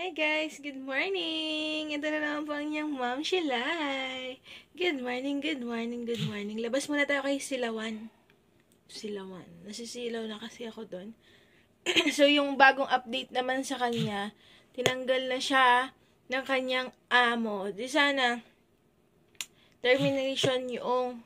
Hi guys! Good morning! Ito na naman po ang inyong Ma'am Shilay. Good morning, good morning, good morning. Labas muna tayo kay Silawan. Silawan. Nasisilaw na kasi ako doon. So, yung bagong update naman sa kanya, tinanggal na siya ng kanyang amo. Di sana, termination yung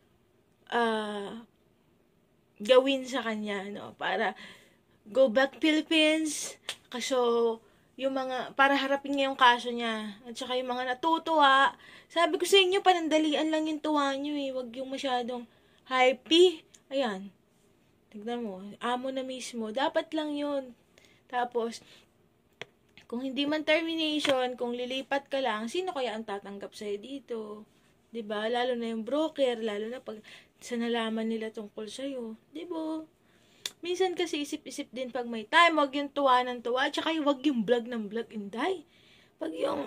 gawin sa kanya, no? Para go back Philippines. Kaso, yung mga, para harapin niya yung kaso niya. At saka yung mga natutuwa. Sabi ko sa inyo, panandalian lang yung tuwa nyo eh. Huwag yung masyadong hypey. Ayan. Tignan mo. Amo na mismo. Dapat lang yun. Tapos, kung hindi man termination, kung lilipat ka lang, sino kaya ang tatanggap sa'yo dito? 'Di ba? Lalo na yung broker, lalo na pag sa nalaman nila tungkol sa'yo. 'Di ba? Minsan kasi isip-isip din pag may time, wag yung tuwa ng tuwa, tsaka wag yung vlog ng vlog, inday. Pag yung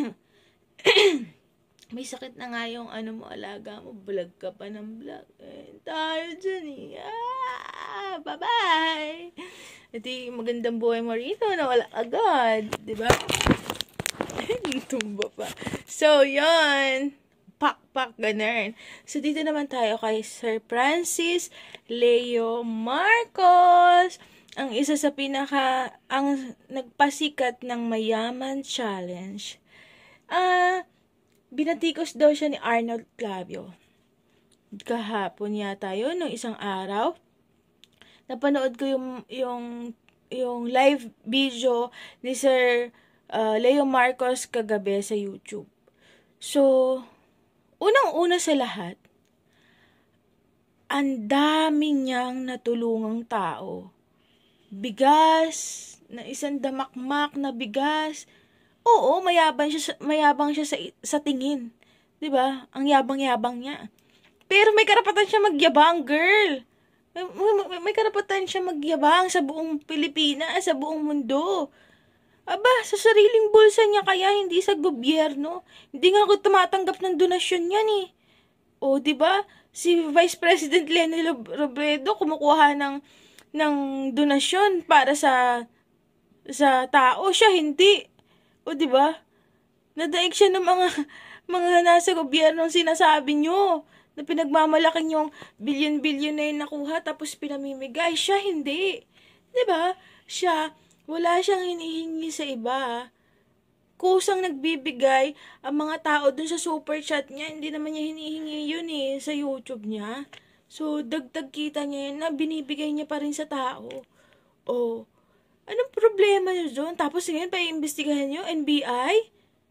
may sakit na nga yung ano mo, alaga mo, vlog ka pa ng vlog. Eh, tayo dyan eh. Bye-bye! Ito magandang buhay mo rito na wala agad. Diba? Tumba pa. So, yon pak, ganun. So, dito naman tayo kay Sir Francis Leo Marcos. Ang isa sa ang nagpasikat ng Mayaman Challenge. Binatikos daw siya ni Arnold Clavio. Kahapon yata yun, nung isang araw. Napanood ko yung live video ni Sir Leo Marcos kagabi sa YouTube. So, unang-una sa lahat, ang dami niyang natulungang tao. Bigas, na isang damakmak na bigas. Oo, mayabang siya sa tingin. 'Di ba? Ang yabang-yabang niya. Pero may karapatan siya magyabang, girl. May karapatan siya magyabang sa buong Pilipinas, sa buong mundo. Aba, sa sariling bulsa niya kaya, hindi sa gobyerno. Hindi nga ako tumatanggap ng donasyon yan eh. O, di ba? Si Vice President Leni Robredo kumukuha ng donasyon para sa tao. Siya hindi. O, di ba? Nadaig siya ng mga nasa gobyerno sinasabi nyo na pinagmamalaking yung bilyon-bilyon na yung nakuha tapos pinamimigay. Siya hindi. Di ba? Siya, wala siyang hinihingi sa iba. Kusang nagbibigay ang mga tao dun sa super chat niya. Hindi naman niya hinihingi yun eh sa YouTube niya. So, dagdag kita niya yun na binibigay niya pa rin sa tao. Oh, anong problema niyo dun? Tapos ngayon, paiimbestigahan niyo? NBI?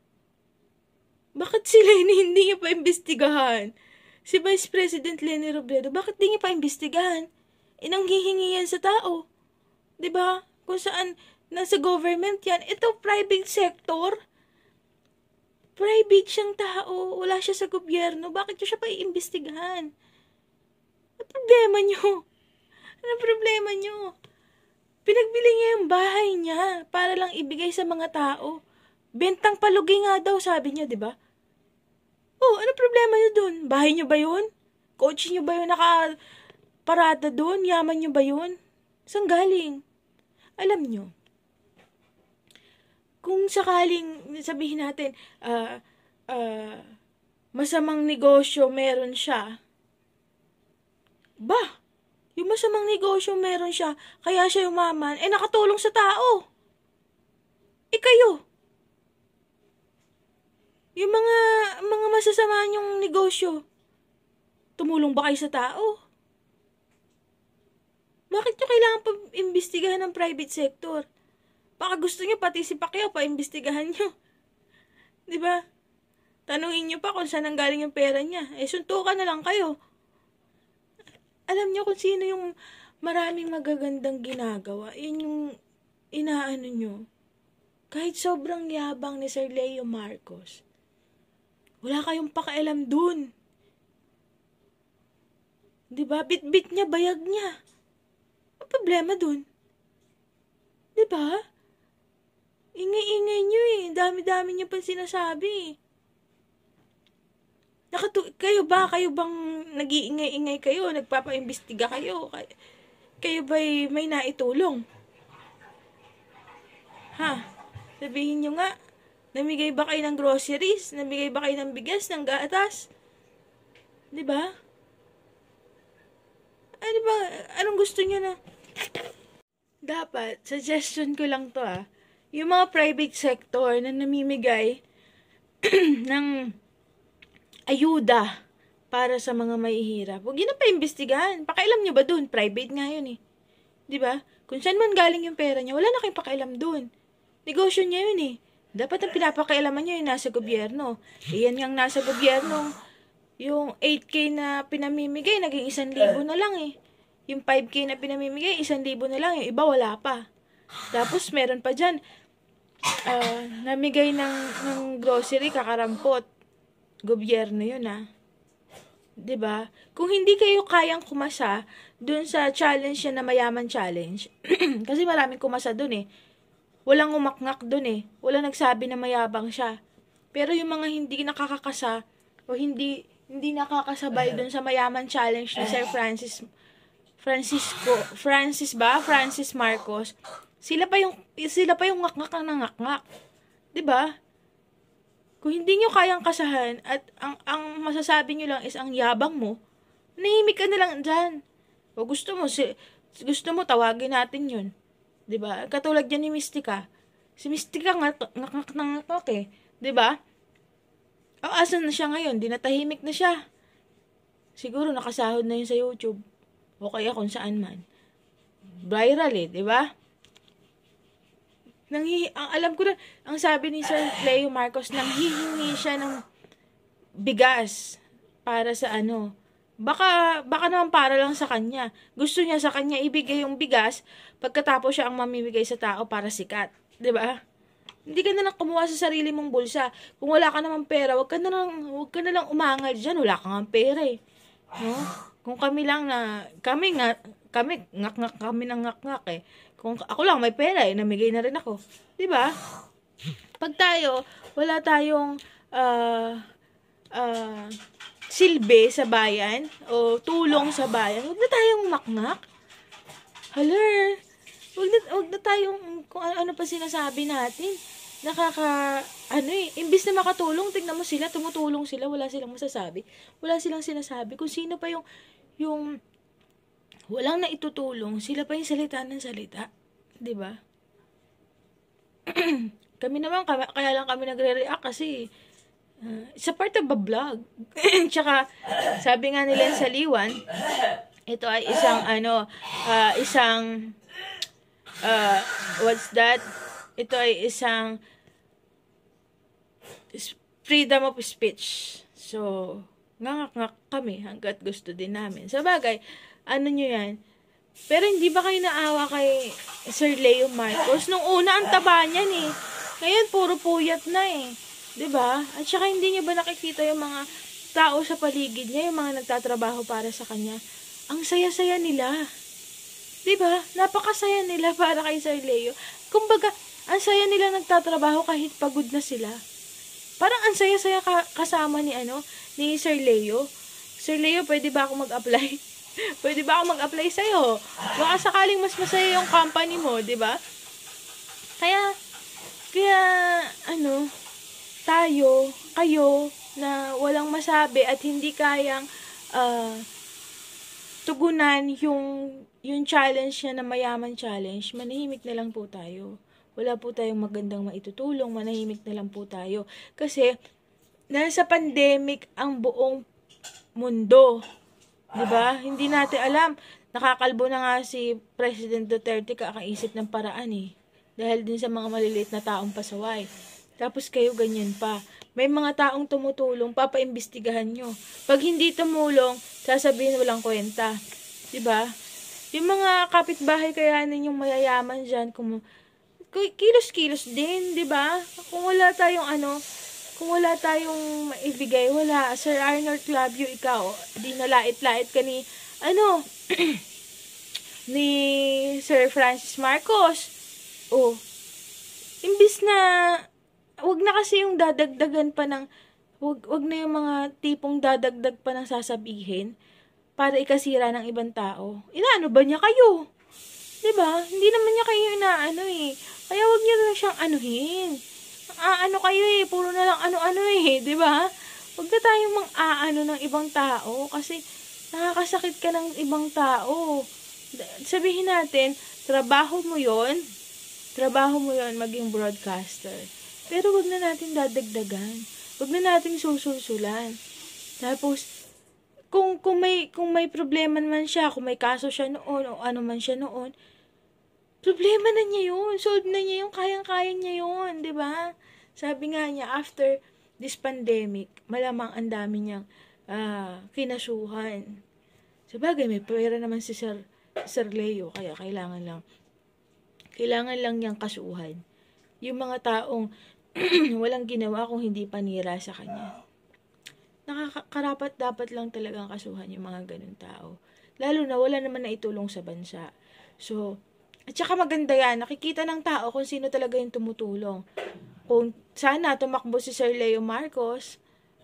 Bakit sila hindi niya paimbestigahan? Si Vice President Leni Robredo, bakit di niya paimbestigahan? Inanghihingi yan sa tao. 'Di ba? Kung saan nasa government yan, ito private sector. Private siyang tao, wala siya sa gobyerno. Bakit niyo siya paiimbestigahan? Ano problema niyo? Ano problema niyo? Pinagbili niya yung bahay niya para lang ibigay sa mga tao. Bentang palugi nga daw, sabi niya, 'di ba? Oh, ano problema niyo dun? Bahay niyo ba yun? Coach niyo ba yun nakaparada dun? Yaman niyo ba yun? Saan galing? Alam niyo, kung sakaling sabihin natin, masamang negosyo meron siya, yung masamang negosyo meron siya, kaya siya yumaman, nakatulong sa tao. Kayo, yung mga masasama niyong negosyo, tumulong ba kayo sa tao? Bakit nyo kailangan pa-imbestigahan ng private sector? Baka gusto nyo pati si Pacquiao pa-imbestigahan nyo. Diba? Tanungin nyo pa kung saan ang galing yung pera niya. Suntukan na lang kayo. Alam nyo kung sino yung maraming magagandang ginagawa. Yun yung inaano nyo. Kahit sobrang yabang ni Sir Leo Marcos, wala kayong pakialam dun. Diba? Bit-bit niya, bayag niya. Ang problema dun? Diba? Ingay-ingay nyo eh. Dami-dami nyo pa sinasabi. Kayo bang nag-iingay-ingay kayo? Nagpapaimbestiga kayo? Kayo ba'y may naitulong? Ha? Sabihin nyo nga, namigay ba kayo ng groceries? Namigay ba kayo ng bigas, ng gatas? Diba? Ano ba? Anong gusto nyo na? Dapat, suggestion ko lang to yung mga private sector na namimigay ng ayuda para sa mga mahihirap. Huwag yun na pa-imbestigahan. Pakailam nyo ba dun? Private nga yun eh. Diba? Kung saan man galing yung pera nyo, wala na kayong pakailam dun. Negosyo niya yun eh. Dapat ang pinapakailaman nyo yung nasa gobyerno. Iyan yung nasa gobyerno. Yung 8K na pinamimigay, naging 1,000 na lang eh. Yung 5K na pinamimigay, 1,000 na lang. Yung iba wala pa. Tapos meron pa dyan, namigay ng grocery, kakarampot. Gobyerno yun 'Diba? Kung hindi kayo kayang kumasa dun sa challenge na mayaman challenge, kasi maraming kumasa dun eh. Walang umakngak dun eh. Walang nagsabi na mayabang siya. Pero yung mga hindi nakakakasa o hindi nakakasabay dun sa mayaman challenge ni Sir Francis Marcos, sila pa yung ngakngak na ngakngak. 'Di ba? Kung hindi nyo kayang kasahan at ang masasabi nyo lang is ang yabang mo, nahimik ka na lang dyan. O gusto mo tawagin natin yun. 'Di ba? Katulad yan ni Mystica. Si Mystica ngakngak na ngakngak eh. 'Di ba? Asan na siya ngayon? Dinatahimik na siya. Siguro nakasahod na yun sa YouTube. O kaya kung saan man. Viral eh, 'di ba? Alam ko na, ang sabi ni Sir Leo Marcos, nanghihingi siya ng bigas para sa Baka naman para lang sa kanya. Gusto niya sa kanya ibigay yung bigas pagkatapos siya ang mamimigay sa tao para sikat. 'Di ba? Hindi ka na lang kumuha sa sarili mong bulsa. Kung wala ka namang pera, wag ka na lang umangal diyan, wala kang ang pera eh. No? Kung kami ngak-ngak kami ng ngak-ngak eh. Kung ako lang may pera eh, namigay na rin ako. 'Di ba? Pag tayo, wala tayong silbi sa bayan o tulong sa bayan, huwag na tayong maknak. Huwag na tayong kung ano pa sinasabi natin. Imbis na makatulong, tingnan mo sila, tumutulong sila, wala silang masasabi. Wala silang sinasabi. Kung sino pa yung walang naitutulong, sila pa yung salita ng salita. 'Di ba? Kami naman, kaya lang kami nagre-react kasi it's a part of a vlog. Tsaka, sabi nga nila sa Liwan, ito ay what's that? Ito ay isang freedom of speech. So, ngangak-ngak kami hanggat gusto din namin. Sa bagay, nyo yan? Pero hindi ba kayo naawa kay Sir Leo Marcos? Nung una, ang taba niyan eh. Ngayon, puro puyat na eh. 'Di ba? At saka hindi niyo ba nakikita yung mga tao sa paligid niya, yung mga nagtatrabaho para sa kanya? Ang saya-saya nila. 'Di ba? Napakasaya nila para kay Sir Leo. Kumbaga, ang saya nila nagtatrabaho kahit pagod na sila. Parang ang saya-saya kasama ni Sir Leo. Sir Leo, pwede ba ako mag-apply? Pwede ba ako mag-apply sa'yo? Baka sakaling mas masaya yung company mo, 'di ba? Kaya kayo na walang masabi at hindi kayang tugunan yung challenge niya na mayaman challenge, manahimik na lang po tayo. Wala po tayong magandang maitutulong, manahimik na lang po tayo. Kasi, nasa pandemic ang buong mundo. 'Di ba? Hindi natin alam. Nakakalbo na nga si President Duterte kakaisip ng paraan eh. Dahil din sa mga maliliit na taong pasaway. Tapos kayo ganyan pa. May mga taong tumutulong, papaimbestigahan nyo. Pag hindi tumulong, sasabihin walang kwenta. 'Di ba? Yung mga kapitbahay kaya ninyong mayayaman dyan, kilos-kilos din, 'di ba? Kung wala tayong maibigay, wala. Sir Arnold Clavio, ikaw, di nalait-lait ka ni ni Sir Francis Marcos. Imbis na wag na kasi yung dadagdagan pa ng wag na yung mga tipong dadagdag pa ng sasabihin para ikasira ng ibang tao. Inaano ba niya kayo? 'Di ba? Hindi naman niya kayo inaano eh. Kaya wag niyo lang siyang anuhin. Ano kayo eh, puro na lang ano-ano eh, di ba? Wag na tayong mang-aano ng ibang tao kasi nakakasakit ka ng ibang tao. Sabihin natin, trabaho mo yon maging broadcaster. Pero wag na natin dadagdagan. Wag na natin susulsulan. Tapos, kung may problema naman siya, kung may kaso siya noon, o ano man siya noon, problema na niya yun. Solve na niya yun. Kayang-kaya niya yun. Diba? Sabi nga niya, after this pandemic, malamang ang dami niyang kinasuhan. Sabagay, may pera naman si Sir Leo, kaya kailangan lang niyang kasuhan. Yung mga taong walang ginawa kung hindi panira sa kanya. Nakakarapat dapat lang talagang kasuhan yung mga ganun tao. Lalo na wala naman na itulong sa bansa. So, at saka maganda yan, nakikita ng tao kung sino talaga yung tumutulong. Kung sana tumakbo si Sir Leo Marcos,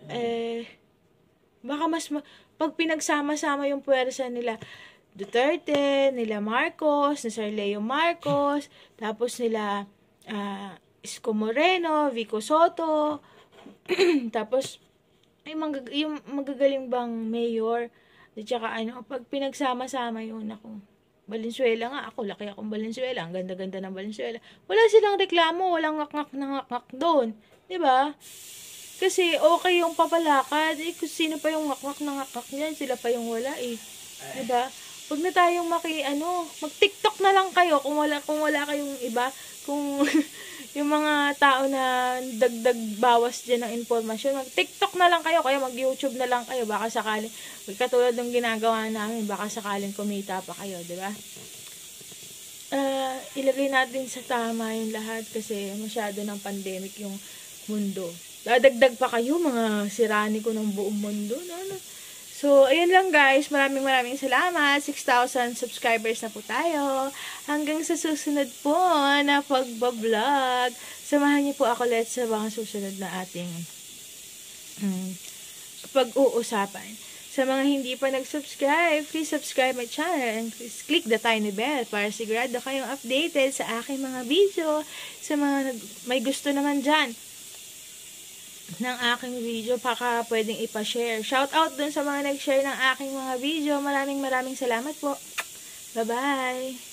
baka pag pinagsama-sama yung puwersa nila Duterte, nila Marcos, ni Sir Leo Marcos, tapos nila Isko Moreno, Vico Soto, tapos yung magagaling bang mayor, at saka pag pinagsama-sama yun, ako, Valenzuela nga, ako, laki akong Valenzuela, ang ganda-ganda ng Valenzuela. Wala silang reklamo, walang ngak-ngak na ngak-ngak doon. Diba? Kasi okay yung papalakad, kung sino pa yung ngak-ngak na ngak-ngak niyan, sila pa yung wala eh. Diba? Huwag na tayong mag-TikTok na lang kayo kung wala kayong iba, kung yung mga tao na dagdag bawas dyan ng informasyon, mag-TikTok na lang kayo, kaya mag-YouTube na lang kayo, baka sakaling, katulad ng ginagawa namin, baka sakaling kumita pa kayo, di ba? Ilagay natin sa tama yung lahat kasi masyado ng pandemic yung mundo. Dadagdag pa kayo, mga sirani ko ng buong mundo, no? So, ayun lang guys. Maraming salamat. 6,000 subscribers na po tayo. Hanggang sa susunod po na pagbablog. Samahan niyo po ako ulit sa mga susunod na ating pag-uusapan. Sa mga hindi pa nag-subscribe, please subscribe my channel and please click the tiny bell para sigurado kayong updated sa aking mga video. Sa mga may gusto naman dyan ng aking video, baka pwedeng ipa-share. Shout out dun sa mga nag-share ng aking mga video. Maraming salamat po. Bye-bye!